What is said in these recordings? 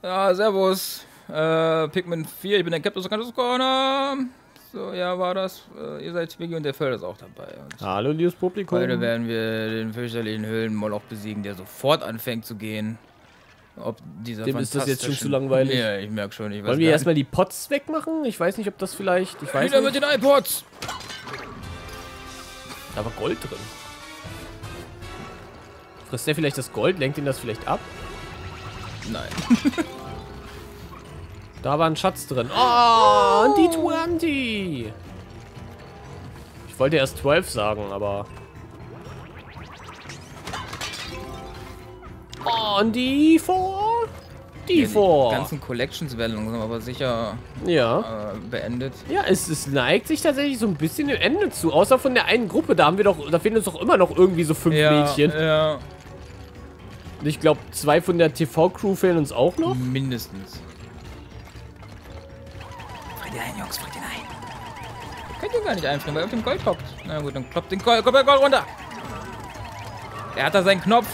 Ja, servus. Pikmin 4, ich bin der Captain of Corner. So, ja, war das. Ihr seid Twiggy und der Feld ist auch dabei. Und hallo, liebes Publikum. heute werden wir den fürchterlichen Höhlenmoloch besiegen, der sofort anfängt zu gehen. Ob dieser Dem ist das jetzt schon zu langweilig. Ja, ich merke schon. Wollen wir erstmal die Pots wegmachen? Ich weiß nicht, ob das vielleicht... Ich weiß wieder nicht. mit den iPods! Da war Gold drin. Frisst der vielleicht das Gold? Lenkt ihn das vielleicht ab? Nein. Da war ein Schatz drin. Oh, und die 20. Ich wollte erst 12 sagen, aber... Oh, und die 4. Die 4. Die ganzen Collections werden langsam aber sicher beendet. Ja, es neigt sich tatsächlich so ein bisschen dem Ende zu. Außer von der einen Gruppe, da fehlen uns doch immer noch irgendwie so 5 Mädchen. Ja. Und ich glaube, 2 von der TV-Crew fehlen uns auch noch. Mindestens. Fritt ihn ein, Jungs, fritt ihn ein. Ihr könnt ihn gar nicht einfrieren, weil er auf dem Gold hockt. Na gut, dann kloppt den Gold runter. Er hat da seinen Knopf.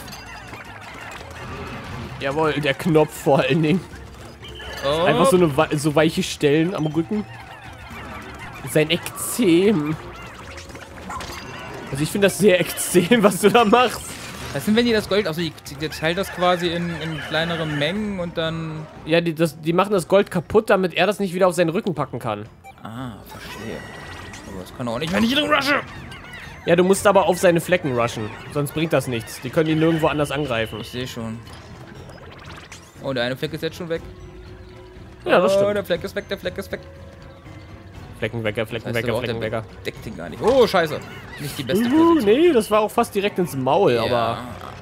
Jawohl, der Knopf vor allen Dingen. Oh. Einfach so weiche Stellen am Rücken. Sein Ekzem. Also ich finde das sehr extrem, was du da machst. Was sind, wenn die das Gold, also die teilen das quasi in kleinere Mengen und dann... Ja, die machen das Gold kaputt, damit er das nicht wieder auf seinen Rücken packen kann. Ah, verstehe. Aber das kann auch nicht, wenn ich ihn rushe. Ja, du musst aber auf seine Flecken rushen. Sonst bringt das nichts. Die können ihn nirgendwo anders angreifen. Ich sehe schon. Oh, der eine Fleck ist jetzt schon weg. Ja, das Oh, stimmt. der Fleck ist weg, der Fleck ist weg. Fleckenwecker, Fleckenwecker, Fleckenwecker. Deckt ihn gar nicht. Oh, scheiße. Nicht die beste Position. Nee, das war auch fast direkt ins Maul, Ja. aber...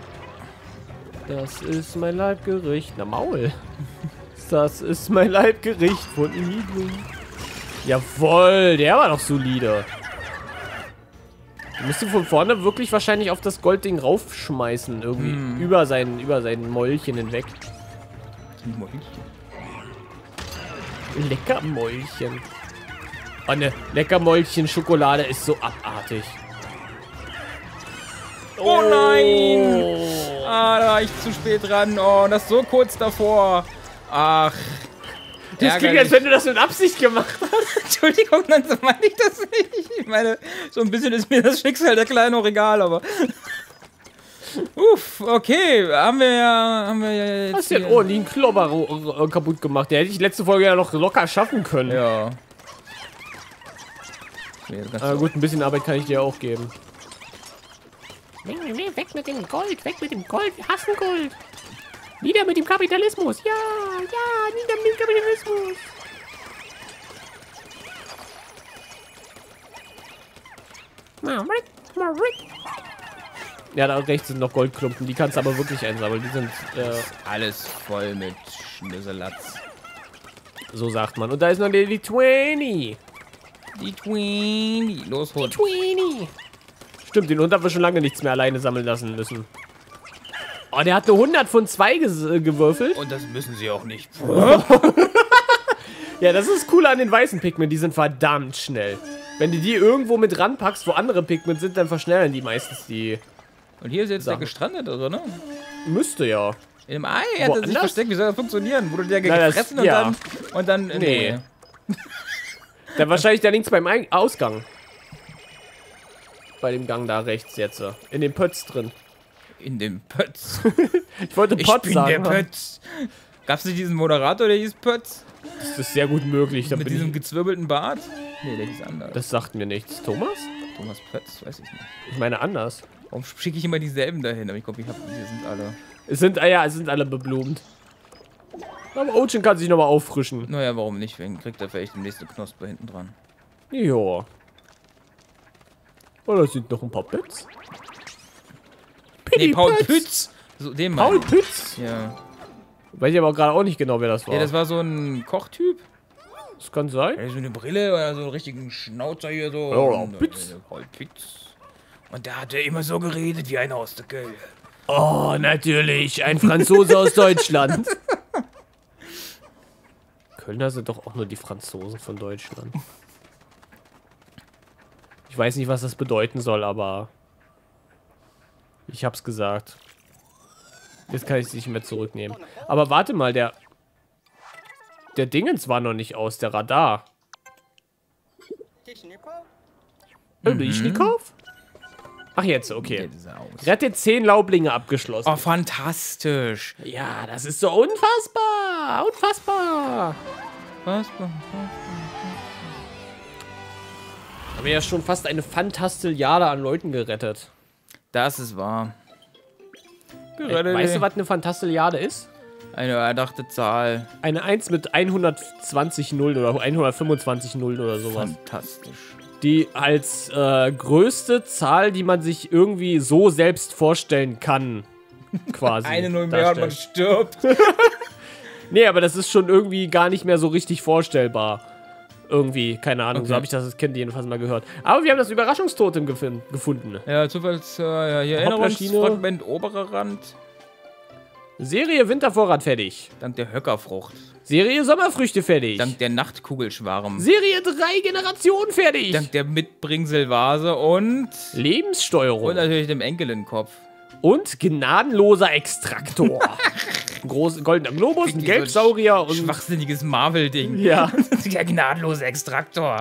Das ist mein Leibgericht. Na, Maul. Das ist mein Leibgericht von Iglu. Jawohl, der war doch solide. Du musst ihn von vorne wirklich wahrscheinlich auf das Goldding raufschmeißen. Irgendwie über sein Mäulchen hinweg. Leckermäulchen. Oh, ne Leckermäulchen-Schokolade ist so abartig. Oh nein! Ah, da war ich zu spät dran. Oh, und das so kurz davor. Ach. Das klingt, als wenn du das mit Absicht gemacht hast. Entschuldigung, dann so meine ich das nicht. Ich meine, so ein bisschen ist mir das Schicksal der Kleinen auch egal, aber... Uff, okay, haben wir ja jetzt Hast du denn? Oh, den Klobber kaputt gemacht. Der hätte ich letzte Folge ja noch locker schaffen können. Ja. Gut, ein bisschen Arbeit kann ich dir auch geben. Nee, weg mit dem Gold, weg mit dem Gold, wir hassen Gold. Nieder mit dem Kapitalismus, ja, nieder mit dem Kapitalismus. Ja, da rechts sind noch Goldklumpen. Die kannst du aber wirklich einsammeln. Die sind alles voll mit Schnüsselatz. So sagt man. Und da ist noch die 20. Die Tweenie. Los, Hund. Tweenie. Stimmt, den Hund haben wir schon lange nichts mehr alleine sammeln lassen müssen. Oh, der hat eine 100 von 2 gewürfelt. Und das müssen sie auch nicht. Ja, das ist cool an den weißen Pikmin. Die sind verdammt schnell. Wenn du die irgendwo mit ranpackst, wo andere Pikmin sind, dann verschnellen die meistens die. Und hier ist jetzt Sachen. der gestrandet, oder ne? Müsste ja. In dem Ei hat er sich versteckt. Wie soll das funktionieren? Wurde der Na, das- gefressen ja. und dann... Nee. Dann wahrscheinlich da links beim Ausgang. Bei dem Gang da rechts jetzt. In den Pötz drin. In dem Pötz. Ich wollte Ich Potz bin sagen. der Pötz. Gab's nicht diesen Moderator, der hieß Pötz? Das ist sehr gut möglich. Da Mit bin diesem ich, gezwirbelten Bart? Nee, der hieß anders. das sagt mir nichts. Thomas? Thomas Pötz, weiß ich nicht. Ich meine anders. Warum schicke ich immer dieselben dahin? Aber ich glaube, die sind alle... Es sind alle beblumt. Aber Ocean kann sich nochmal auffrischen. Naja, warum nicht? Wen kriegt er vielleicht die nächste Knospe hinten dran? Ja. Oh, da sind noch ein paar Pets. Nee, Paul Pütz! So, den Mann. Paul Pütz? Ja. Weiß ich aber gerade auch nicht genau, wer das war. Ja, das war so ein Kochtyp. Das kann sein. Er hat so eine Brille oder so einen richtigen Schnauzer hier so. Ja, Und, Pütz. Paul Pütz. Und der hat ja immer so geredet wie einer aus der Köln. Oh, natürlich. Ein Franzose aus Deutschland. Kölner sind doch auch nur die Franzosen von Deutschland. Ich weiß nicht, was das bedeuten soll, aber ich hab's gesagt. Jetzt kann ich es nicht mehr zurücknehmen. Aber warte mal, der der Dingens war noch nicht aus, der Radar. Lischnikow? Ach, jetzt, okay. Rette 10 Laublinge abgeschlossen. Oh, fantastisch. Ja, das ist so unfassbar. Unfassbar. Was? Haben wir ja schon fast eine Fantastilliarde an Leuten gerettet. Das ist wahr. Weißt du, was eine Fantastilliarde ist? Eine erdachte Zahl. Eine 1 mit 120 Nullen oder 125 Nullen oder sowas. Fantastisch. Die als größte Zahl, die man sich irgendwie so selbst vorstellen kann, quasi. Eine Null mehr und man stirbt. Nee, aber das ist schon irgendwie gar nicht mehr so richtig vorstellbar. Irgendwie, keine Ahnung, so habe ich das als Kind jedenfalls mal gehört. Aber wir haben das Überraschungstotem gefunden. Ja, zufalls, ja, hier Erinnerungsfragment, oberer Rand. Serie Wintervorrat fertig. Dank der Höckerfrucht. Serie Sommerfrüchte fertig. Dank der Nachtkugelschwarm. Serie 3 Generationen fertig. Dank der Mitbringselvase und Lebenssteuerung. Und natürlich dem Enkelenkopf. Und gnadenloser Extraktor. Groß goldener Globus, ein Gelbsaurier und... Schwachsinniges Marvel-Ding. Ja. Der gnadenlose Extraktor.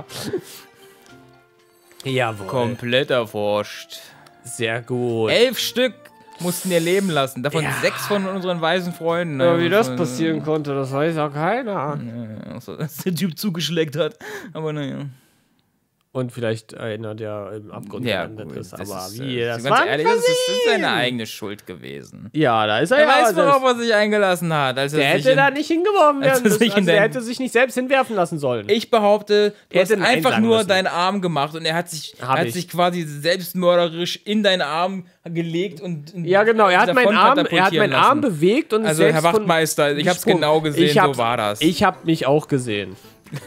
Jawohl. Komplett erforscht. Sehr gut. 11 Stück mussten ihr leben lassen. Davon 6 von unseren weißen Freunden. Ja, wie das passieren konnte, das weiß auch keiner. Also, dass der Typ zugeschlägt hat. Aber naja. Und vielleicht einer, der im Abgrund gelandet ist. Aber wie, das ganz war ehrlich, das ist seine eigene Schuld gewesen. Ja, da ist er Er ja. weiß, worauf er sich eingelassen hat. Als Der hätte da nicht hingeworfen werden müssen. Also der hätte sich nicht selbst hinwerfen lassen sollen. Ich behaupte, du hast einfach nur müssen. deinen Arm gemacht und er hat sich quasi selbstmörderisch in deinen Arm gelegt und ja, genau, er hat meinen Arm bewegt und also Herr Wachtmeister, ich hab's genau gesehen, so war das. Ich hab mich auch gesehen.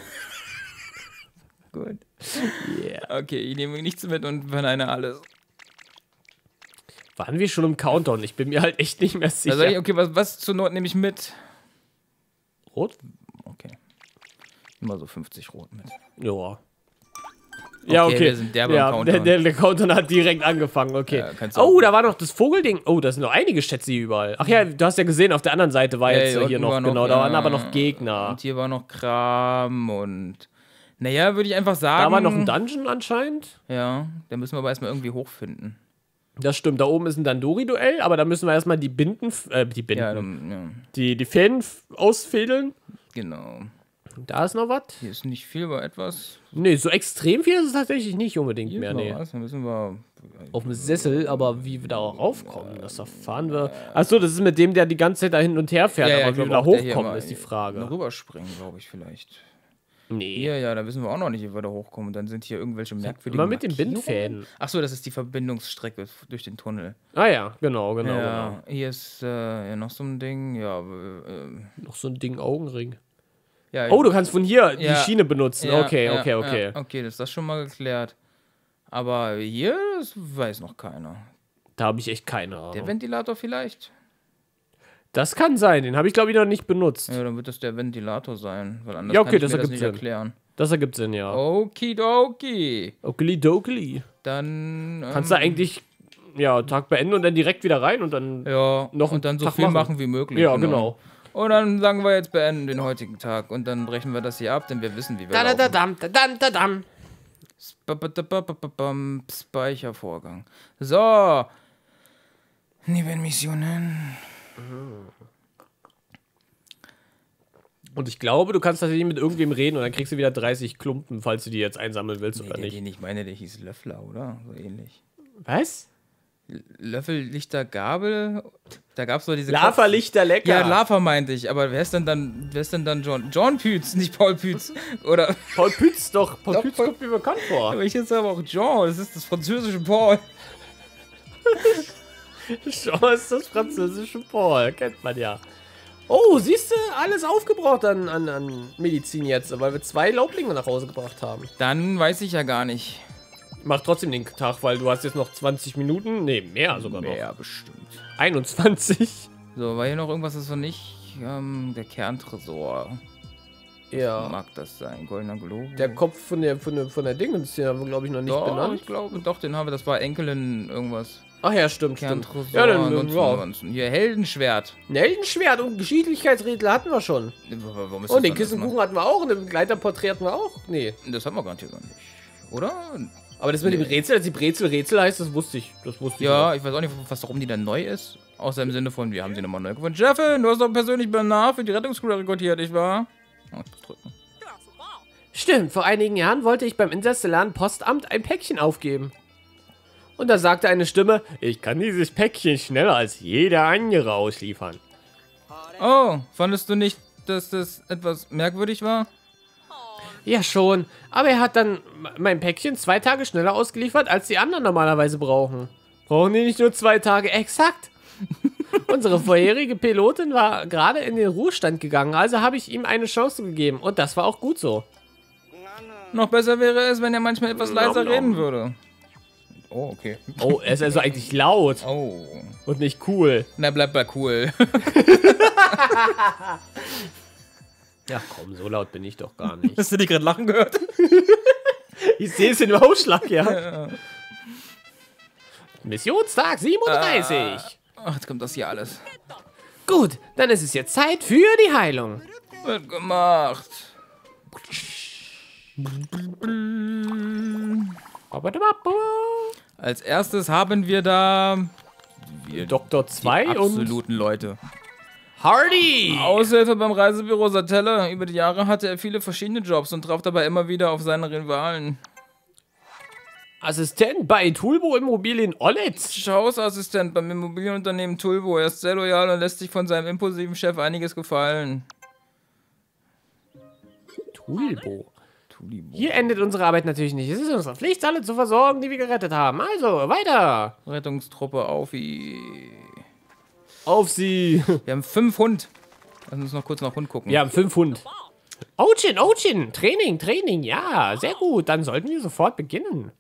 Gut. Yeah. Okay, ich nehme nichts mit und verneine alles. Waren wir schon im Countdown? Ich bin mir halt echt nicht mehr sicher. Also, okay, was zur Not nehme ich mit? Rot? Okay. Immer so 50 Rot mit. Ja. Ja, okay. Wir sind derbe im Countdown. Der Countdown hat direkt angefangen, okay. Ja, oh, da war noch das Vogelding. Oh, da sind noch einige Schätze hier überall. Ach ja, du hast ja gesehen, auf der anderen Seite war jetzt hier noch, genau, da waren aber noch Gegner. Und hier war noch Kram und... Naja, würde ich einfach sagen... Da war noch ein Dungeon anscheinend. Ja, da müssen wir aber erstmal irgendwie hochfinden. Das stimmt, da oben ist ein Dandori-Duell, aber da müssen wir erstmal die Fäden ausfädeln. Genau. Da ist noch was. Hier ist nicht viel, aber etwas. Nee, so extrem viel ist es tatsächlich nicht unbedingt hier mehr. Nee. Dann müssen wir auf dem Sessel, aber wie wir da raufkommen, das erfahren wir. Achso, das ist mit dem, der die ganze Zeit da hin und her fährt, aber wie wir da hochkommen, ist die Frage. Rüberspringen, glaube ich, vielleicht. Nee. Ja, da wissen wir auch noch nicht, wie wir da hochkommen. Und dann sind hier irgendwelche merkwürdigen Immer mit den Bindfäden. Achso, das ist die Verbindungsstrecke durch den Tunnel. Ah ja, genau. Hier ist noch so ein Ding, noch so ein Ding, Augenring. Ja, oh, du kannst von hier die Schiene benutzen. Ja, okay. Okay, das ist das schon mal geklärt. Aber hier, das weiß noch keiner. Da habe ich echt keine Ahnung. Der Ventilator vielleicht? Das kann sein, den habe ich glaube ich noch nicht benutzt. Ja, dann wird das der Ventilator sein, weil anders ja, okay, kann ich mir das nicht Sinn. erklären. Das ergibt Sinn, ja. Okidoki. Okili-dokili. Dann kannst du eigentlich Tag beenden und dann direkt wieder rein und dann noch und dann so Tag viel machen wie möglich. Ja, genau. Und dann sagen wir jetzt beenden den heutigen Tag und dann brechen wir das hier ab, denn wir wissen, wie wir laufen. Speichervorgang. So. Nebenmissionen. Und ich glaube, du kannst tatsächlich mit irgendwem reden und dann kriegst du wieder 30 Klumpen, falls du die jetzt einsammeln willst oder nicht. Ich meine, der hieß Löffler, oder? So ähnlich. Was? Löffel, Lichter, Gabel. Da gab's doch diese. Lava, Lichter, Lecker. Ja, Lava meinte ich. Aber wer ist denn dann John? John Pütz, nicht Paul Pütz. Oder? Paul Pütz doch. Paul Pütz kommt mir bekannt vor. Aber ich jetzt aber auch Jean. Das ist das französische Paul. Jean ist das französische Paul. Kennt man ja. Oh, siehst du, alles aufgebraucht an Medizin jetzt, weil wir 2 Laublinge nach Hause gebracht haben. Dann weiß ich ja gar nicht. Mach trotzdem den Tag, weil du hast jetzt noch 20 Minuten. Nee, mehr sogar noch. Mehr bestimmt. 21. So, war hier noch irgendwas, das war nicht der Kerntresor. Ja. Was mag das sein? Goldener Globe? Der Kopf von der Dingens, den haben wir, glaube ich, noch nicht benannt. Ich glaube, doch, den haben wir. Das war Enkelin irgendwas. Ach ja, stimmt. Kerntresor, Ja, dann, ansonsten hier Heldenschwert. Ein Heldenschwert und Geschicklichkeitsrätsel hatten wir schon. Warum ist Und den dann Kissenkuchen hatten wir auch und ein Begleiterporträt hatten wir auch. Nee. Das haben wir garantiert gar nicht. Oder? Aber das mit dem Rätsel, dass die Rätsel heißt, das wusste ich. Ja, ich weiß auch nicht, was darum die dann neu ist. Außer im Sinne von, wir haben sie nochmal neu gefunden. Chefin, du hast doch persönlich Bernard für die Rettungscrew rekrutiert, nicht wahr? Oh, ich muss drücken. Stimmt, vor einigen Jahren wollte ich beim interstellaren Postamt ein Päckchen aufgeben. Und da sagte eine Stimme, ich kann dieses Päckchen schneller als jeder andere ausliefern. Oh, fandest du nicht, dass das etwas merkwürdig war? Ja schon, aber er hat dann mein Päckchen 2 Tage schneller ausgeliefert, als die anderen normalerweise brauchen. Brauchen die nicht nur 2 Tage? Exakt! Unsere vorherige Pilotin war gerade in den Ruhestand gegangen, also habe ich ihm eine Chance gegeben. Und das war auch gut so. Noch besser wäre es, wenn er manchmal etwas leiser reden würde. Oh, okay. Oh, er ist also eigentlich laut Oh. und nicht cool. Na, bleib mal cool. Ja komm, so laut bin ich doch gar nicht. Hast du dich gerade lachen gehört? Ich sehe es in dem Ausschlag, ja. Missionstag 37. Ach, jetzt kommt das hier alles. Gut, dann ist es jetzt Zeit für die Heilung. Wird gemacht. Als erstes haben wir da Dr. 2 die und absoluten Leute. Hardy. Aushilfe beim Reisebüro Satelle. Über die Jahre hatte er viele verschiedene Jobs und traf dabei immer wieder auf seine Rivalen. Assistent bei Tulbo Immobilien Ollitz. Hausassistent beim Immobilienunternehmen Tulbo. Er ist sehr loyal und lässt sich von seinem impulsiven Chef einiges gefallen. Tulbo. Hier endet unsere Arbeit natürlich nicht. Es ist unsere Pflicht, alle zu versorgen, die wir gerettet haben. Also, weiter. Rettungstruppe auf Sie. Wir haben 5 Hund. Lass uns noch kurz nach Hund gucken. Wir haben 5 Hund. Ochin. Training. Ja, sehr gut. Dann sollten wir sofort beginnen.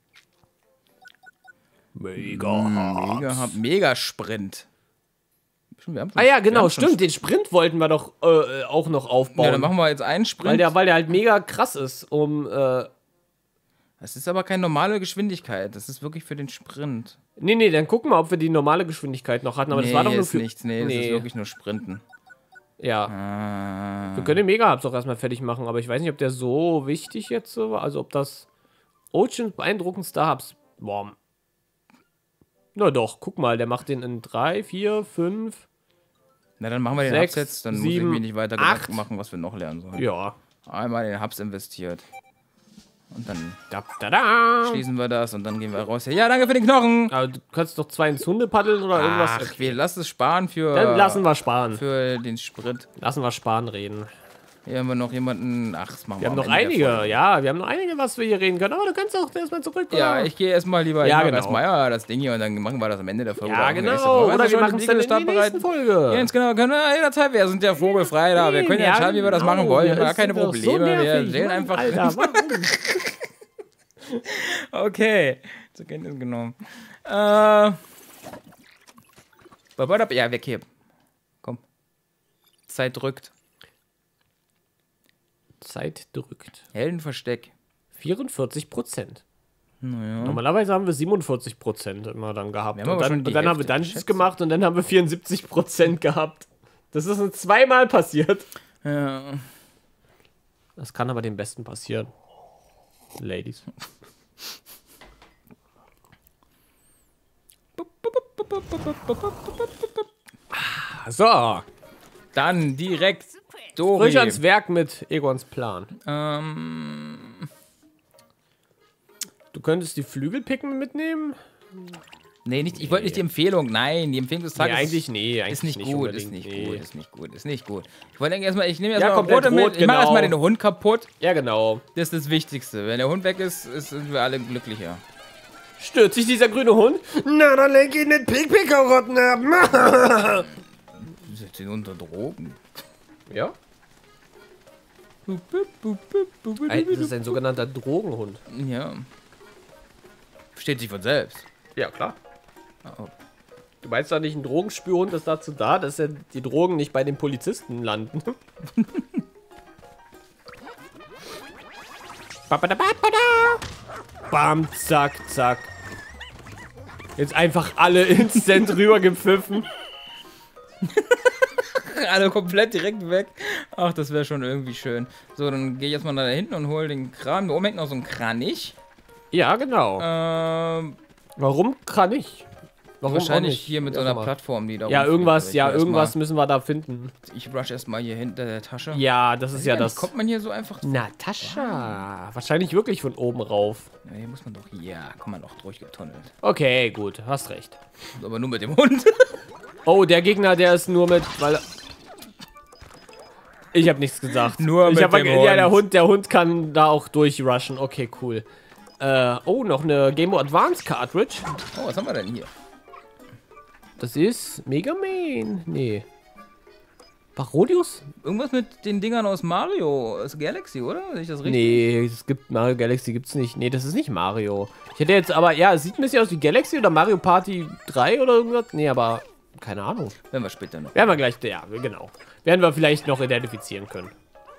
Mega Sprint. Ah ja, genau, stimmt. Den Sprint wollten wir doch auch noch aufbauen. Ja, dann machen wir jetzt einen Sprint. Weil der halt mega krass ist, Das ist aber keine normale Geschwindigkeit. Das ist wirklich für den Sprint. Nee, dann gucken wir, ob wir die normale Geschwindigkeit noch hatten. Aber das war doch nur für nichts. Nee, das ist wirklich nur Sprinten. Ja. Wir können den Mega-Hubs auch erstmal fertig machen, aber ich weiß nicht, ob der so wichtig jetzt so war. Also ob das Ocean beeindruckendster Hubs. Boah. Na doch, guck mal, der macht den in 3, 4, 5. Na, dann machen wir den 6, Hubs jetzt. Dann 7, muss ich mir nicht weiter 8 Gedanken machen, was wir noch lernen sollen. Ja. Einmal in den Hubs investiert. Und dann schließen wir das und dann gehen wir raus. Ja, danke für den Knochen. Aber du kannst doch 2 ins Hunde paddeln oder irgendwas. Ach, wir lassen es sparen für... Dann lassen wir sparen. Für den Sprit. Lassen wir sparen reden. Hier haben wir noch jemanden... Ach, das machen wir Wir haben am noch Ende der einige, Folge. ja. Wir haben noch einige, was wir hier reden können. Aber du kannst auch erstmal zurück, oder? Ja, ich gehe erstmal lieber genau. das Ding hier und dann machen wir das am Ende der Folge. Ja, genau. Oder wir machen es dann in der nächsten Folge. Ganz genau, können wir jederzeit. Wir sind ja vogelfrei da. Wir können ja entscheiden, wie wir das machen wollen. Gar keine Probleme. Wir sehen einfach... Alter, warum? Okay, zur Kenntnis genommen. Ja, weg hier. Komm. Zeit drückt. Heldenversteck. 44%. Naja. Normalerweise haben wir 47% immer dann gehabt. Wir haben aber schon die und dann haben wir Hälfte Dungeons geschätzt. gemacht und dann haben wir 74% gehabt. Das ist uns 2-mal passiert. Ja. Das kann aber dem Besten passieren. Ladies. So. Dann direkt Dori. Frisch ans Werk mit Egons Plan. Du könntest die Flügelpicken mitnehmen? Nee, nicht, ich wollte nicht die Empfehlung. Nein, die Empfehlung des Tages eigentlich ist nicht gut. unbedingt, Ist nicht nee. gut, ist nicht gut, ist nicht gut. Ich wollte erstmal, ich nehme Ja, erstmal komplett Brote mit. rot, Ich mache genau. erstmal den Hund kaputt. Ja, genau. Das ist das Wichtigste. Wenn der Hund weg ist, sind wir alle glücklicher. Stört sich dieser grüne Hund? Na, dann leg ihn den Pickpicker-Rotten ab. Sind sie unter Drogen? Ja? Das ist ein sogenannter Drogenhund. Ja. Steht sich von selbst. Ja, klar. Oh. Du meinst doch nicht, ein Drogenspürhund ist dazu da, dass die Drogen nicht bei den Polizisten landen? Bam, zack, zack. Jetzt einfach alle instant rübergepfiffen. Alle komplett direkt weg. Ach, das wäre schon irgendwie schön. So, dann gehe ich jetzt mal da hinten und hole den Kran. Da oben hängt noch so ein Kranich. Ja, genau. Warum kann ich? Warum Wahrscheinlich auch nicht? hier mit so einer Plattform, die da Ja, rumfliegt. irgendwas müssen wir da finden. Ich rush erstmal hier hinter der Tasche. Ja, das ist ja das. Kommt man hier so einfach... Natascha. Wahrscheinlich wirklich von oben rauf. Ja, hier muss man doch... Ja, kann man doch durchgetunnelt. Okay, gut, hast recht. Aber nur mit dem Hund. Oh, der Gegner, der ist nur mit... Weil ich habe nichts gesagt. Nur mit dem Hund. Ja, der Hund kann da auch durchrushen. Okay, cool. Oh, noch eine Game Boy Advance Cartridge. Oh, was haben wir denn hier? Das ist Mega Man. Nee. Parodius? Irgendwas mit den Dingern aus Mario, aus Galaxy, oder? Sehe ich das richtig? Nee, es gibt Mario Galaxy gibt's nicht. Nee, das ist nicht Mario. Ich hätte jetzt aber, ja, es sieht ein bisschen aus wie Galaxy oder Mario Party 3 oder irgendwas. Nee, aber keine Ahnung. Werden wir später noch. Werden wir gleich, ja, genau. Werden wir vielleicht noch identifizieren können.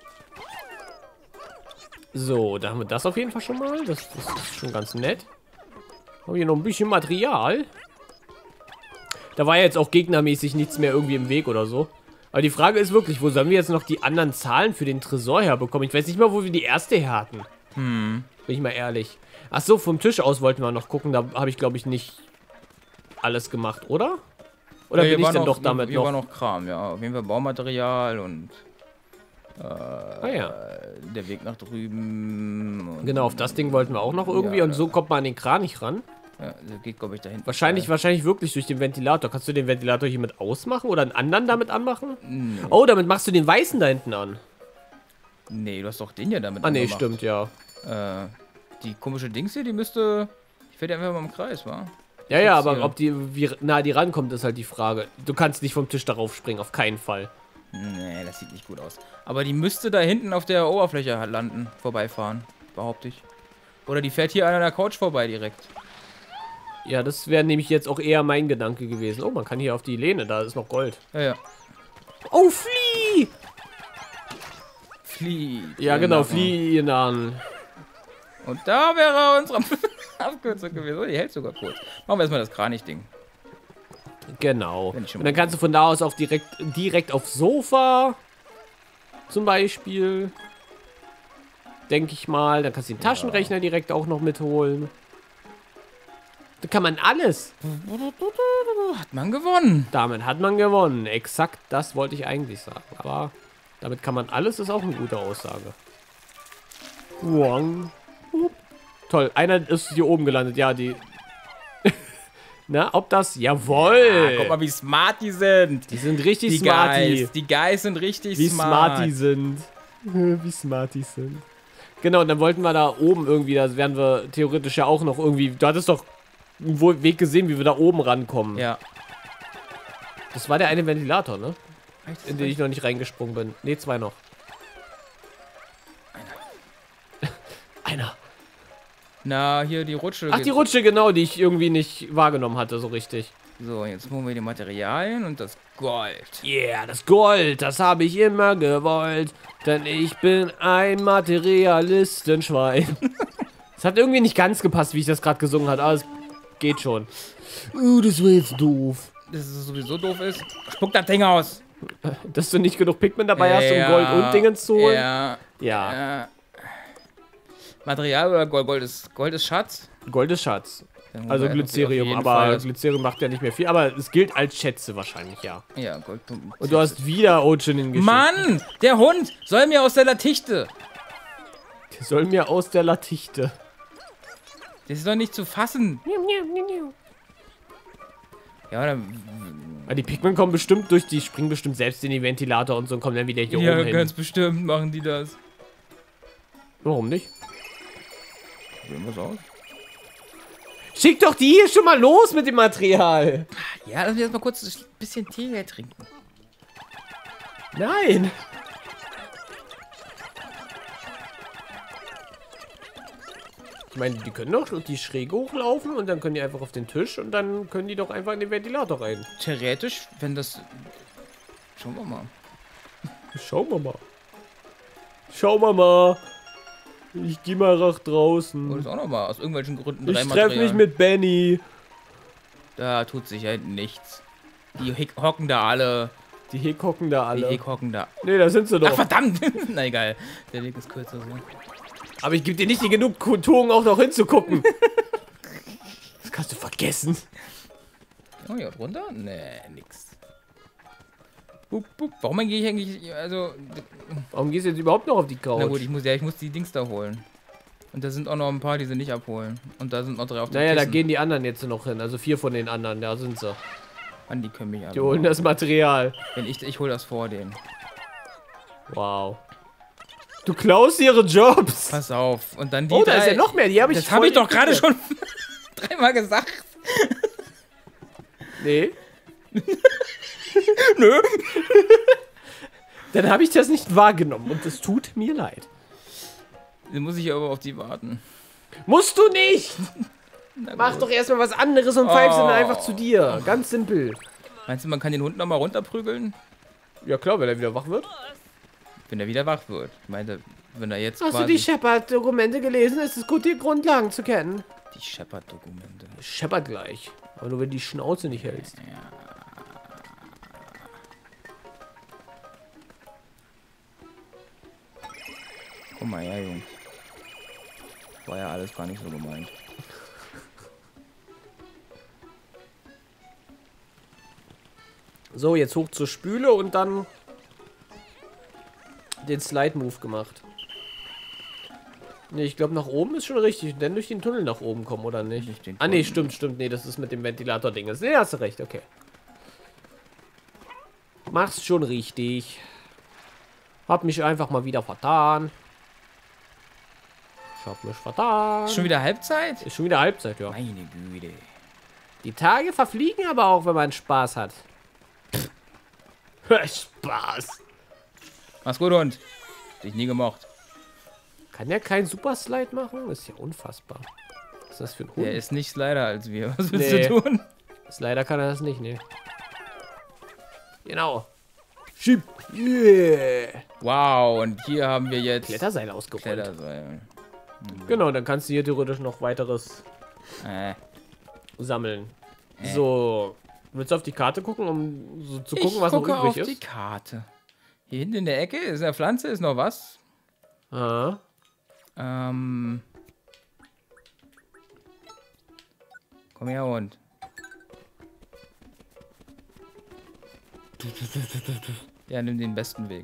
So, da haben wir das auf jeden Fall schon mal. Das ist schon ganz nett. Haben wir hier noch ein bisschen Material. Da war ja jetzt auch gegnermäßig nichts mehr irgendwie im Weg oder so. Aber die Frage ist wirklich, wo sollen wir jetzt noch die anderen Zahlen für den Tresor herbekommen? Ich weiß nicht mal, wo wir die erste her hatten. Bin ich mal ehrlich. Ach so, vom Tisch aus wollten wir noch gucken. Da habe ich, glaube ich, nicht alles gemacht, oder? Oder Ja, bin ich war denn noch, doch damit hier noch? war noch Kram, ja. Auf jeden Fall Baumaterial und ja. der Weg nach drüben. Und Genau, auf das Ding wollten wir auch noch irgendwie. Ja, und so kommt man an den Kran nicht ran. Ja, der geht, glaube ich, dahin. Wahrscheinlich wirklich durch den Ventilator. Kannst du den Ventilator hier mit ausmachen oder einen anderen damit anmachen? Nee. Oh, damit machst du den weißen da hinten an. Nee, du hast doch den ja damit Ah, nee, angemacht. stimmt, ja. Die komische Dings hier, die müsste... Ich fährt einfach mal im Kreis, wa? Ja, ja, Jetzt aber hier. ob die, wie nah die rankommt, ist halt die Frage. Du kannst nicht vom Tisch darauf springen, auf keinen Fall. Nee, das sieht nicht gut aus. Aber die müsste da hinten auf der Oberfläche landen, vorbeifahren, behaupte ich. Oder die fährt hier an der Couch vorbei direkt. Ja, das wäre nämlich jetzt auch eher mein Gedanke gewesen. Oh, man kann hier auf die Lehne, da ist noch Gold. Ja, ja. Oh, Flieh! Flieh. Ja, genau, Flieh ihn an. Und da wäre unsere Abkürzung gewesen. Oh, die hält sogar kurz. Machen wir erstmal das Kranich-Ding. Genau. Wenn ich schon Und dann kannst du von da aus auch direkt aufs Sofa zum Beispiel. Denke ich mal. Dann kannst du den Taschenrechner direkt auch noch mitholen. Da kann man alles. Hat man gewonnen. Damit hat man gewonnen. Exakt das wollte ich eigentlich sagen. Aber damit kann man alles, ist auch eine gute Aussage. Wong. Toll, einer ist hier oben gelandet. Ja, die... Na, ob das... Jawohl! Ja, guck mal, wie smart die sind. Die sind richtig Die smarty. Guys. Die Guys sind richtig Wie smart. smart die sind. Wie smart die sind. Genau, und dann wollten wir da oben irgendwie, da werden wir theoretisch ja auch noch irgendwie... Du hattest doch einen Weg gesehen, wie wir da oben rankommen. Ja. Das war der eine Ventilator, ne? Echt? In den ich noch nicht reingesprungen bin. Ne, 2 noch. Einer. Na, hier die Rutsche. Ach, die Rutsche, genau, die ich irgendwie nicht wahrgenommen hatte, so richtig. So, jetzt holen wir die Materialien und das Gold. Yeah, das Gold, das habe ich immer gewollt. Denn ich bin ein Materialistenschwein. Das hat irgendwie nicht ganz gepasst, wie ich das gerade gesungen habe, aber es geht schon. Das war jetzt doof. Dass es sowieso doof ist. Spuck das Ding aus. Dass du nicht genug Pigment dabei hast, um Gold und Dingens zu holen? Ja. Ja. Material oder Gold? Gold ist Schatz. Gold ist Schatz. Dann holen Also wir auf Glycerium, jeden aber Fall das- Glycerium macht ja nicht mehr viel. Aber es gilt als Schätze wahrscheinlich, ja. Ja, Gold. Und du hast wieder Ocean in geschickt. Mann! Der Hund soll mir aus der Latichte. Die soll mir aus der Latichte. Das ist doch nicht zu fassen. Ja, dann. Ja, die Pigment kommen bestimmt durch, die springen bestimmt selbst in den Ventilator und so und kommen dann wieder hier Ja, oben hin. ganz bestimmt machen die das. Warum nicht? Probieren wir's aus. Schick doch die hier schon mal los mit dem Material. Ja, lass mich jetzt mal kurz ein bisschen Tee hier trinken. Nein. Ich meine, die können doch die schräg hochlaufen und dann können die einfach auf den Tisch und dann können die doch einfach in den Ventilator rein. Theoretisch, wenn das. Schauen wir mal. Schauen wir mal. Schauen wir mal. Ich geh mal nach Und draußen. das auch nochmal aus irgendwelchen Gründen Ich treffe mich mit Benny. Da tut sich halt nichts. Die hocken da alle. Die Heckhocken da alle. Die hocken da. Nee, da sind sie Ach, doch. verdammt! Na egal. Der Weg ist kürzer so. Aber ich gebe dir nicht die genug Kulturen, auch noch hinzugucken. Das kannst du vergessen. Oh, hier runter? Nee, nix. Bup, bup. Warum gehe ich eigentlich. Also. Warum gehst du jetzt überhaupt noch auf die Couch? Na gut, ich muss die Dings da holen. Und da sind auch noch ein paar, die sie nicht abholen. Und da sind noch 3 auf dem Naja, da Kissen. gehen die anderen jetzt noch hin. Also 4 von den anderen, da sind sie. Mann, die können mich alle. Die holen das Material. Wenn ich hole das vor denen. Wow. Du klaust ihre Jobs. Pass auf. Und dann die. Oh, da ist ja noch mehr. Die habe ich Das habe ich voll doch gerade ignoriert. schon 3-mal gesagt. Nee. Nö. Dann habe ich das nicht wahrgenommen und es tut mir leid. Dann muss ich aber auf die warten. Musst du nicht. Na Mach gut. doch erstmal was anderes und pfeifst dann Oh. einfach zu dir. Ganz simpel. Meinst du, man kann den Hund nochmal runterprügeln? Ja klar, wenn er wieder wach wird. Wenn er wieder wach wird. Ich meinte, wenn er jetzt Hast du quasi die Shepard-Dokumente gelesen? Es ist gut, die Grundlagen zu kennen. die Shepard-Dokumente. Shepard gleich. Aber nur wenn die Schnauze nicht hältst. Guck mal her, Jungs. War ja alles gar nicht so gemeint. So, jetzt hoch zur Spüle und dann den Slide-Move gemacht. Ne, ich glaube nach oben ist schon richtig. Denn durch den Tunnel nach oben kommen, oder nicht? Durch den Ah, nee, Tunnel. stimmt. Nee, das ist mit dem Ventilator-Ding. Nee, hast du recht, okay. Mach's schon richtig. Hab mich einfach mal wieder vertan. Ich hab mich vertan. Ist schon wieder Halbzeit? Ist schon wieder Halbzeit, ja. Meine Güte. Die Tage verfliegen aber auch, wenn man Spaß hat. Spaß. Mach's gut, Hund. Dich nie gemocht. Kann der keinen Super Slide machen? Das ist ja unfassbar. Was ist das für ein Hund? Der ist nicht Slider als wir. Was willst Nee. du tun? Leider kann er das nicht, ne? Genau. Schieb. Yeah. Wow, und hier haben wir jetzt Kletterseil ausgerollt. Kletterseil. Genau, dann kannst du hier theoretisch noch weiteres sammeln. So. Willst du auf die Karte gucken, um so zu gucken, Ich was noch gucke übrig auf die ist? Karte. Hier hinten in der Ecke ist eine Pflanze, ist noch was. Ah. Komm her, Hund. Ja, nimm den besten Weg.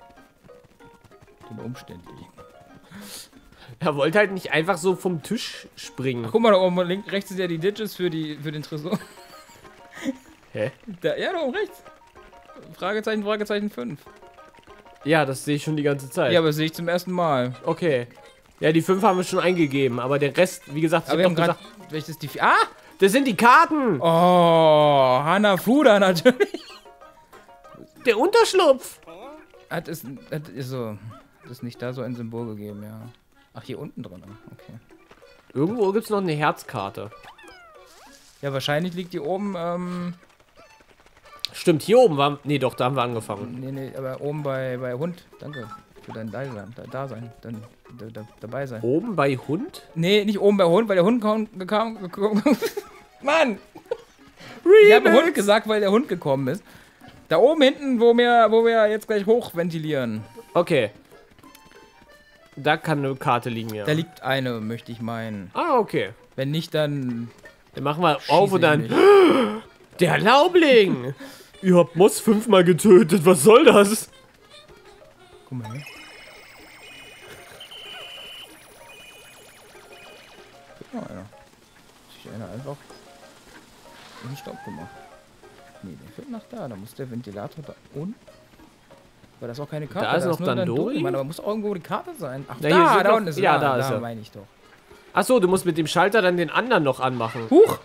Den umständlichen. Er wollte halt nicht einfach so vom Tisch springen. Guck mal, da oben links, rechts sind ja die Digits für den Tresor. Hä? Da, ja, da oben rechts. Fragezeichen, Fragezeichen 5. Ja, das sehe ich schon die ganze Zeit. Ja, aber das sehe ich zum ersten Mal. Okay. Ja, die 5 haben wir schon eingegeben, aber der Rest, wie gesagt, ich Aber wir hab haben doch gerade. gesagt, Welches die. Ah! das sind die Karten! Oh, Hanafuda natürlich. Der Unterschlupf! Hat ist so. Hat es nicht da so ein Symbol gegeben, ja. Ach, hier unten drin. Okay. Irgendwo gibt es noch eine Herzkarte. Ja, wahrscheinlich liegt die oben, Stimmt, hier oben war... Nee, doch, da haben wir angefangen. nee, aber oben bei Hund. Danke für dein Dasein. Dabei sein. Oben bei Hund? Nee, nicht oben bei Hund, weil der Hund kam. Mann! Ich habe Hund gesagt, weil der Hund gekommen ist. Da oben hinten, wo wir jetzt gleich hochventilieren. Okay. Da kann eine Karte liegen, ja. Da liegt eine, möchte ich meinen. Ah, okay. Wenn nicht, dann. Dann machen wir auf und dann... nicht. Der Laubling! Ihr habt Moss 5-mal getötet, was soll das? Guck mal her. Guck mal, einer. Sich einer einfach in den Staub gemacht. Nee, der führt nach da. Da muss der Ventilator da unten. Aber das ist auch keine Karte. Da ist noch nur Dandori? Mann, aber muss auch irgendwo die Karte sein. Ach, Na, hier da, sind da noch- unten ist ja, er. da ist er. meine ich doch. Achso, du musst mit dem Schalter dann den anderen noch anmachen. Huch!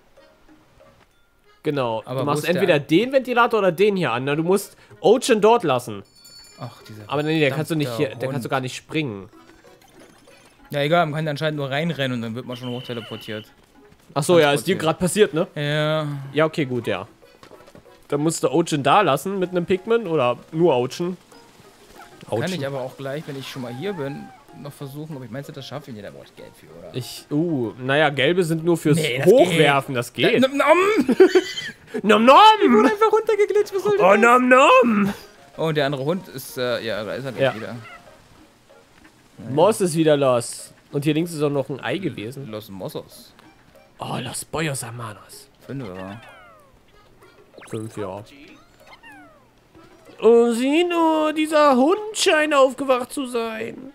Genau. Aber du wo machst ist der- entweder den Ventilator oder den hier an. Na, du musst Ocean dort lassen. Ach, dieser. Aber nee, der kannst du nicht hier, verdammter der kannst du Hund. gar nicht springen. Ja, egal, man kann anscheinend nur reinrennen und dann wird man schon hochteleportiert. Achso, ja, ist dir gerade passiert, ne? Ja. Ja, okay, gut, ja. Dann musst du Ocean da lassen mit einem Pikmin oder nur Ocean. Kann ich aber auch gleich, wenn ich schon mal hier bin, noch versuchen, aber ich meine, das schaffe ich nicht, da brauche ich Geld für, oder? Naja, gelbe sind nur fürs Nee, das Hochwerfen, das geht. Nom, nom. Nom nom! Ich wurde einfach runtergeglitscht, was soll das? Oh, nom nom! Oh, und der andere Hund ist, ja, da ist er Ja. wieder. Moss ist wieder los. Und hier links ist auch noch ein Ei gewesen. Los Mossos. Oh, los Pollos Hermanos. 5 oder? 5, ja. Oh, sieh nur, dieser Hund scheint aufgewacht zu sein.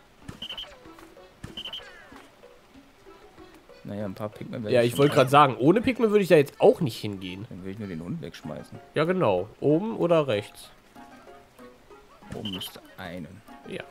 Naja, ein paar Pigment. Ja, ich wollte gerade sagen, ohne Pikmin würde ich da jetzt auch nicht hingehen. Dann will ich nur den Hund wegschmeißen. Ja, genau. Oben oder rechts? Oben müsste einen. Ja.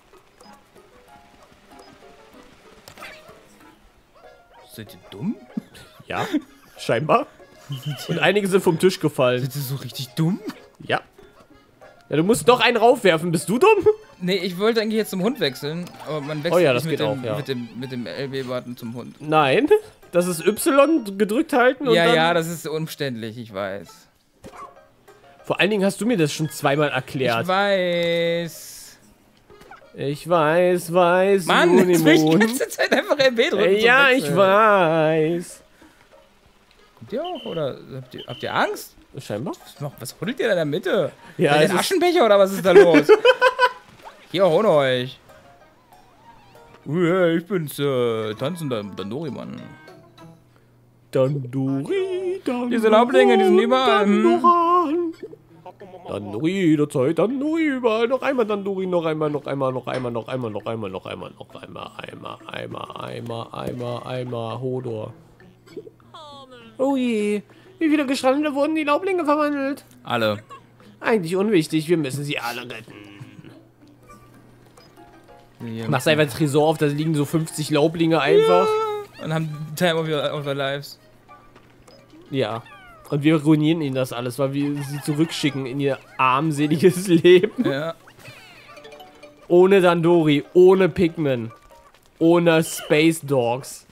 Seid ihr dumm? Ja, scheinbar. Und einige sind vom Tisch gefallen. Seid ihr so richtig dumm? Ja. Ja, du musst doch einen raufwerfen. Bist du dumm? Nee, ich wollte eigentlich jetzt zum Hund wechseln, aber man wechselt Oh ja, das nicht geht mit, dem, auch, ja. mit dem LB-Button zum Hund. Nein. Das ist Y gedrückt halten und Ja, dann... ja, das ist umständlich, ich weiß. Vor allen Dingen hast du mir das schon zweimal Ich erklärt. weiß. Ich weiß, Mann, jetzt will ich die Unimund. ganze Zeit einfach LB drücken. zum Ja, ich Wechseln. weiß. Kommt ihr auch, oder habt ihr Angst? Scheinbar. Was huddelt ihr da in der Mitte? Ja, Seid ihr es ein ist- Aschenbecher oder was ist da los? Hier, hol euch. Hey, ich bin's, tanzender Dandori-Mann. Dandori, Diese Laublinge, die sind überall. Dandoran. Dandori, der Zeit, Dandori, überall. Noch einmal Dandori, noch einmal, noch einmal, noch einmal, noch einmal, noch einmal, noch einmal, noch einmal, einmal, Hodor. Oh je, wie viele Gestrandete wurden die Laublinge verwandelt? Alle. Eigentlich unwichtig, wir müssen sie alle retten. Hier. Machst einfach ein Tresor auf, da liegen so 50 Laublinge einfach. Und haben Time of their lives. Ja. Und wir ruinieren ihnen das alles, weil wir sie zurückschicken in ihr armseliges Leben. Ja. Ohne Dandori, ohne Pikmin, ohne Space Dogs.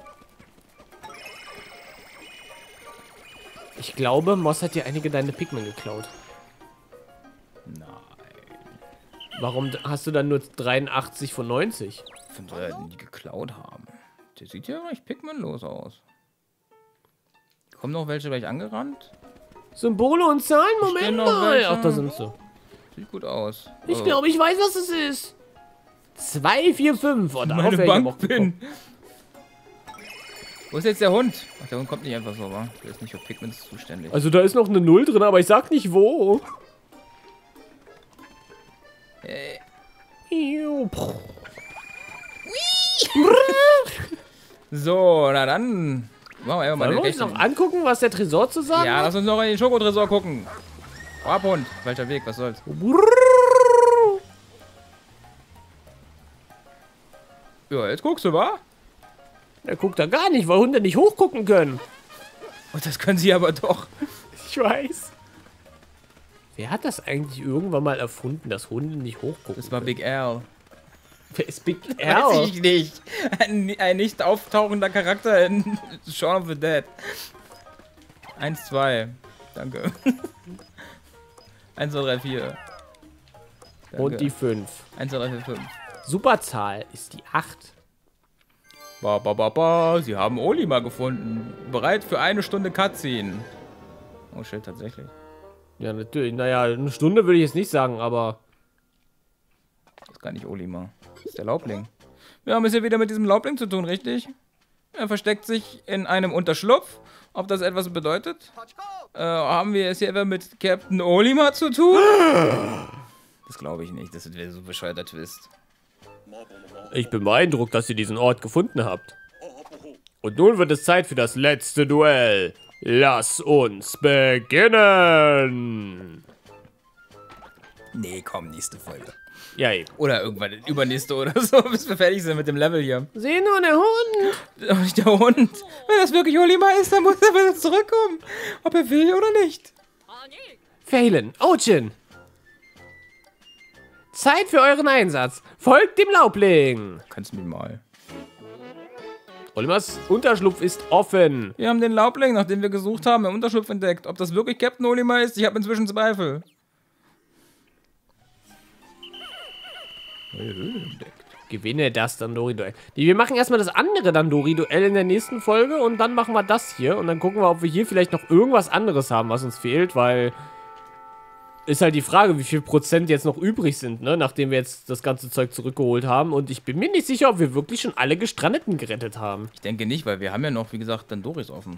Ich glaube, Moss hat dir einige deine Pikmin geklaut. Nein. Warum hast du dann nur 83 von 90? Von soll er die geklaut haben. Der sieht ja recht Pikmin-los aus. Kommen noch welche gleich angerannt? Symbole und Zahlen, Moment Stehen noch mal. welche? Ach, da sind sie. Sieht gut aus. Ich glaube, ich weiß, was es ist. 2, 4, 5. Und meine Bank bin. Wo ist jetzt der Hund? Ach, der Hund kommt nicht einfach so, wa? Der ist nicht für Pigments zuständig. Also da ist noch eine 0 drin, aber ich sag nicht wo. So, na dann. Machen wir einfach mal Wollen den wir uns noch rechten. angucken, was der Tresor zu sagen Ja, hat? lass uns noch in den Schokotresor gucken. Hau ab, Hund. Falscher Weg, was soll's. Ja, jetzt guckst du, wa? Er guckt da gar nicht, weil Hunde nicht hochgucken können. Und das können sie aber doch. Ich weiß. Wer hat das eigentlich irgendwann mal erfunden, dass Hunde nicht hochgucken? Das war Big Al. Wer ist Big Weiß Al? ich nicht. Ein nicht auftauchender Charakter in Shaun of the Dead. 1, 2. Danke. 1, 2, 3, 4. Danke. Und die 5. 1, 2, 3, 4, 5. Superzahl ist die 8. Ba, ba, ba, ba. Sie haben Olimar gefunden. Bereit für 1 Stunde Cutscene. Oh shit, tatsächlich. Ja, natürlich. Naja, eine Stunde würde ich jetzt nicht sagen, aber... Das ist gar nicht Olimar. Das ist der Laubling. Wir haben es hier wieder mit diesem Laubling zu tun, richtig? Er versteckt sich in einem Unterschlupf. Ob das etwas bedeutet? Haben wir es hier etwa mit Captain Olimar zu tun? Das glaube ich nicht. Das wäre so ein bescheuerter Twist. Ich bin beeindruckt, dass ihr diesen Ort gefunden habt. Und nun wird es Zeit für das letzte Duell. Lass uns beginnen. Nee, komm, nächste Folge. Ja, eben. Oder irgendwann übernächste oder so, bis wir fertig sind mit dem Level hier. Seh nur, der Hund. Aber nicht der Hund. Wenn das wirklich Olimar ist, dann muss er wieder zurückkommen. Ob er will oder nicht. Phelan, Ojin. Zeit für euren Einsatz. Folgt dem Laubling. Kannst du mich mal. Olimars Unterschlupf ist offen. Wir haben den Laubling, nachdem wir gesucht haben, im Unterschlupf entdeckt. Ob das wirklich Captain Olimar ist, ich habe inzwischen Zweifel. Neue Höhle entdeckt. Gewinne das Dandori-Duell. Wir machen erstmal das andere Dandori-Duell in der nächsten Folge und dann machen wir das hier. Und dann gucken wir, ob wir hier vielleicht noch irgendwas anderes haben, was uns fehlt, weil... Ist halt die Frage, wie viel Prozent jetzt noch übrig sind, ne? Nachdem wir jetzt das ganze Zeug zurückgeholt haben. Und ich bin mir nicht sicher, ob wir wirklich schon alle Gestrandeten gerettet haben. Ich denke nicht, weil wir haben ja noch, wie gesagt, Dandoris offen.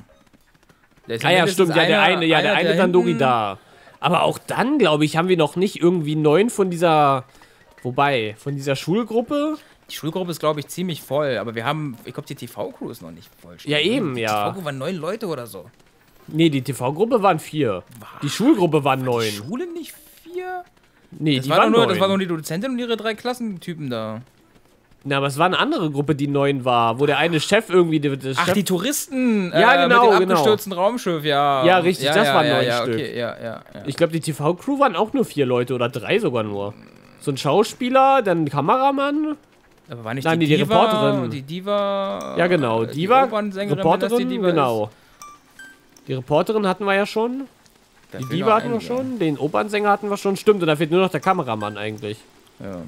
Ah ja, stimmt, ja, der eine Dandori da. Aber auch dann, glaube ich, haben wir noch nicht irgendwie 9 von dieser... Wobei, von dieser Schulgruppe... Die Schulgruppe ist, glaube ich, ziemlich voll, aber wir haben... Ich glaube, die TV-Crew ist noch nicht voll. Ja, eben, die ja. Die TV-Crew waren 9 Leute oder so. Nee, die TV-Gruppe waren 4. Die Schulgruppe waren 9. Die Schule nicht 4? Nee, Das war nur die Dozentin und ihre 3 Klassentypen da. Na, aber es war eine andere Gruppe, die 9 war, wo der eine Chef irgendwie... Ach, die Touristen ja, genau, mit dem abgestürzten Raumschiff, ja. Ja, richtig, das waren 9 Stück. Okay, ja. Ich glaube, die TV-Crew waren auch nur 4 Leute oder 3 sogar nur. So ein Schauspieler, dann ein Kameramann. Aber war nicht Nein, die Diva, Reporterin. Die Diva... Ja, genau. Diva, Opernsängerin, Reporterin, wenn das die Diva genau. ist. Die Reporterin hatten wir ja schon. Da Die fehlen Diva noch hatten wir einige. schon. Den Opernsänger hatten wir schon. Stimmt, und da fehlt nur noch der Kameramann eigentlich. Ja,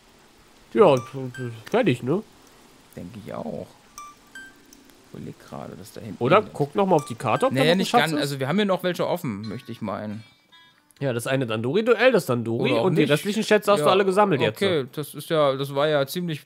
Ja, fertig, ne? denke ich auch. Ich überleg gerade, dass da hinten... Oder? Guck nochmal auf die Karte, ob da noch Naja, ein nicht Schatz ganz. ist. Also wir haben hier noch welche offen, möchte ich meinen. Ja, das eine Dandori-Duell, das Dandori Oder auch und die nicht. restlichen Schätze hast du alle gesammelt jetzt. Okay, das war ja ziemlich...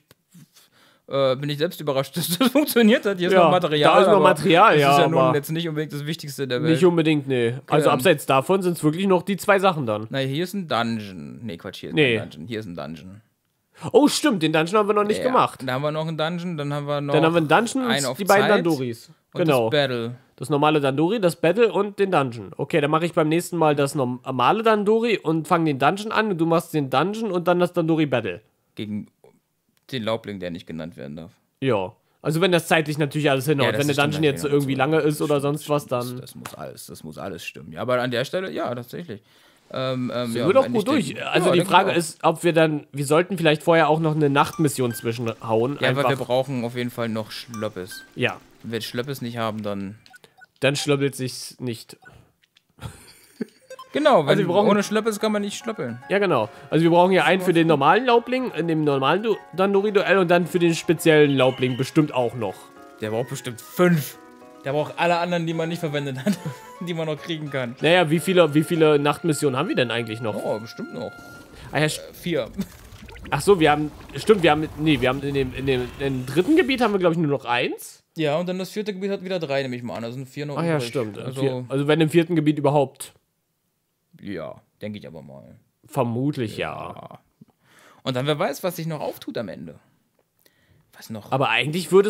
bin ich selbst überrascht, dass das funktioniert hat. Hier ist Ja, noch Material. da ist noch aber Material, ja, Das ist ja nun aber jetzt nicht unbedingt das Wichtigste der Welt. nicht unbedingt, nee. Also Ähm. abseits davon sind es wirklich noch die 2 Sachen dann. Na, hier ist ein Dungeon. Nee, Quatsch, hier ist Nee. ein Dungeon. Hier ist ein Dungeon. Oh, stimmt, den Dungeon haben wir noch nicht Ja, gemacht. Da haben wir noch einen Dungeon, dann haben wir noch... Dann haben wir einen Dungeon einen und auf die beiden Zeit Dandoris. und Genau. das Battle. Das normale Dandori, das Battle und den Dungeon. Okay, dann mache ich beim nächsten Mal das normale Dandori und fange den Dungeon an und du machst den Dungeon und dann das Dandori Battle. Gegen den Laubling, der nicht genannt werden darf. Ja. Also wenn das zeitlich natürlich alles hinhaut. das Wenn der ist schon Dungeon jetzt dann irgendwie so. lange ist oder Das sonst was, dann Das muss alles stimmen. Ja, aber an der Stelle, ja, tatsächlich. sind ja, wir doch wenn gut ich durch. denke- Also ja, die denke Frage ich auch. ist, ob wir sollten vielleicht vorher auch noch eine Nachtmission zwischenhauen. Ja, einfach. weil wir brauchen auf jeden Fall noch Schlöppes. Ja, Wenn wir Schlöppes nicht haben, dann... dann schlöppelt sich's nicht. Genau, weil Also wir brauchen- ohne Schlöppes kann man nicht schlöppeln. Ja, genau. Also wir brauchen hier einen für den normalen Laubling, in dem normalen Dandori-Duell und dann für den speziellen Laubling bestimmt auch noch. Der braucht bestimmt 5. Der braucht alle anderen, die man nicht verwendet hat, die man noch kriegen kann. Naja, wie viele Nachtmissionen haben wir denn eigentlich noch? Oh, bestimmt noch. Ah, ja, 4. ach so, wir haben in dem dritten Gebiet haben wir, glaube ich, nur noch 1. Ja, und dann das 4. Gebiet hat wieder 3, nehme ich mal an. Da sind 4 noch Ach ja, übrig. stimmt. Also, Also wenn im 4. Gebiet überhaupt. ja, denke ich aber mal. Vermutlich ja. Und dann wer weiß, was sich noch auftut am Ende. Was noch? Aber eigentlich würde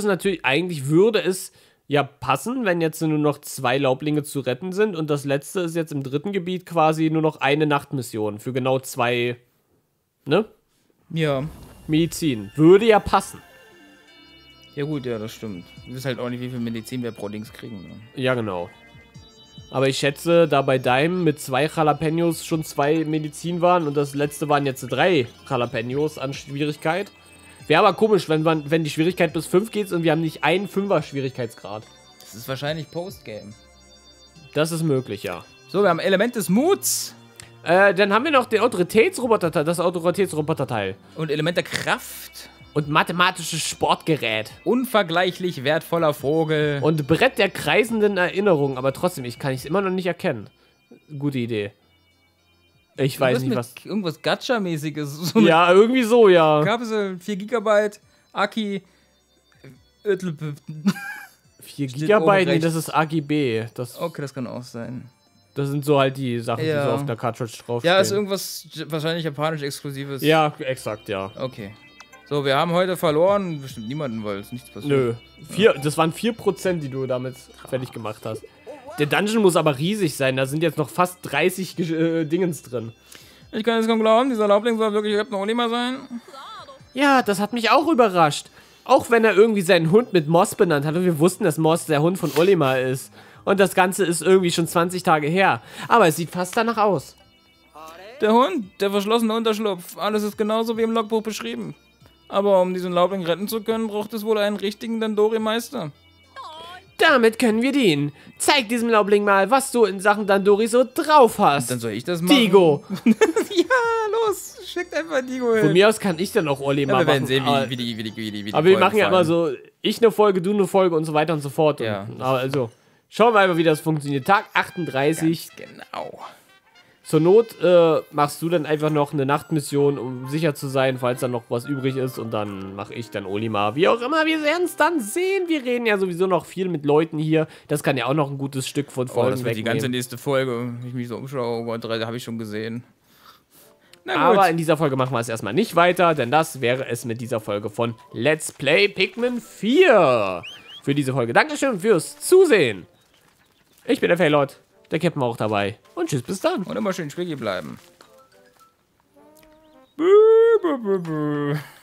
es ja passen, wenn jetzt nur noch 2 Laublinge zu retten sind und das letzte ist jetzt im dritten Gebiet quasi nur noch eine Nachtmission für genau 2, ne? Ja. Medizin. Würde ja passen. Ja gut, ja, das stimmt. Du wissen halt auch nicht, wie viel Medizin wir pro Dings kriegen. Ne? Ja, genau. Aber ich schätze, da bei Daim mit 2 Jalapenos schon 2 Medizin waren und das letzte waren jetzt 3 Jalapenos an Schwierigkeit. Wäre aber komisch, wenn die Schwierigkeit bis 5 geht und wir haben nicht einen 5er Schwierigkeitsgrad. Das ist wahrscheinlich Postgame. Das ist möglich, ja. So, wir haben Element des Muts. Dann haben wir noch den das Autoritätsroboterteil. Und Element der Kraft. Und mathematisches Sportgerät. Unvergleichlich wertvoller Vogel. Und Brett der kreisenden Erinnerungen. Aber trotzdem, kann ich es immer noch nicht erkennen. Gute Idee. Ich weiß nicht, was... Irgendwas Gacha-mäßiges. So eine Ja, irgendwie so, ja. Kapsel, 4 GB, Aki. 4 Steht Gigabyte, oben nee, das rechts. ist AGB. Okay, das kann auch sein. Das sind so halt die Sachen, die Ja. so auf der Cartridge draufstehen. Ja, ist irgendwas wahrscheinlich japanisch Exklusives. Ja, exakt, ja. Okay. So, wir haben heute verloren. Bestimmt niemanden, weil es nichts passiert. Nö. Das waren 4%, die du damit fertig gemacht hast. Der Dungeon muss aber riesig sein. Da sind jetzt noch fast 30 Dingens drin. Ich kann es kaum glauben, dieser Laubling soll wirklich Captain Olimar sein. Ja, das hat mich auch überrascht. Auch wenn er irgendwie seinen Hund mit Moss benannt hat und wir wussten, dass Moss der Hund von Olimar ist. Und das Ganze ist irgendwie schon 20 Tage her. Aber es sieht fast danach aus. Der Hund, der verschlossene Unterschlupf. Alles ist genauso wie im Logbuch beschrieben. Aber um diesen Laubling retten zu können, braucht es wohl einen richtigen Dandori-Meister. Damit können wir dienen. Zeig diesem Laubling mal, was du in Sachen Dandori so drauf hast. Dann soll ich das machen? Digo. Ja, los. Schickt einfach Nico hin. Von mir aus kann ich dann auch Olimar Ja, wir werden machen. sehen, wie die Aber wir Folgen machen ja immer fallen. so, ich eine Folge, du eine Folge und so weiter und so fort. Ja. Und, also, schauen wir einfach, wie das funktioniert. Tag 38. Ganz genau. Zur Not machst du dann einfach noch eine Nachtmission, um sicher zu sein, falls dann noch was übrig ist. Und dann mache ich dann Olimar. Wie auch immer, wir werden es dann sehen. Wir reden ja sowieso noch viel mit Leuten hier. Das kann ja auch noch ein gutes Stück von Oh, Folgen das wird die ganze wegnehmen. nächste Folge. Wenn ich mich so umschaue, oh Gott, 3 habe ich schon gesehen. Na gut. Aber in dieser Folge machen wir es erstmal nicht weiter, denn das wäre es mit dieser Folge von Let's Play Pikmin 4. Für diese Folge. Dankeschön fürs Zusehen. Ich bin der Faylord. Der Captain war auch dabei. Und tschüss, bis dann. Und immer schön Schwiggy bleiben. Bü, bü, bü, bü.